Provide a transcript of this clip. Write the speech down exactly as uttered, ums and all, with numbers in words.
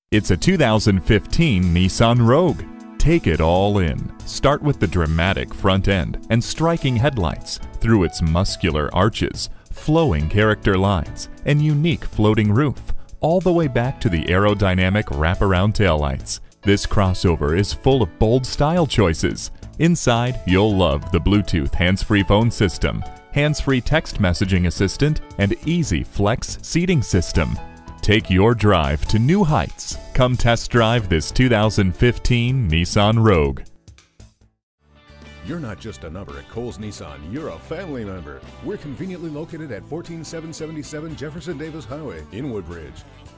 It's a two thousand fifteen Nissan Rogue. Take it all in. Start with the dramatic front end and striking headlights through its muscular arches, flowing character lines, and unique floating roof, all the way back to the aerodynamic wraparound taillights. This crossover is full of bold style choices. Inside, you'll love the Bluetooth hands-free phone system, hands-free text messaging assistant, and easy flex seating system. Take your drive to new heights. Come test drive this two thousand fifteen Nissan Rogue. You're not just a number at Cowles Nissan, you're a family member. We're conveniently located at one four seven seven seven Jefferson Davis Highway in Woodbridge.